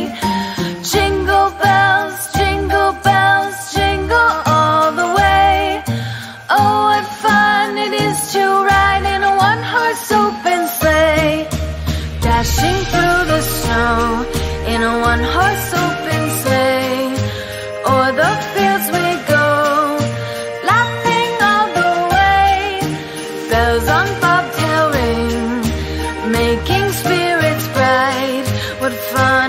Jingle bells, jingle all the way. Oh, what fun it is to ride in a one-horse open sleigh. Dashing through the snow in a one-horse open sleigh. O'er the fields we go, laughing all the way. Bells on bobtail ring, making spirits bright. What fun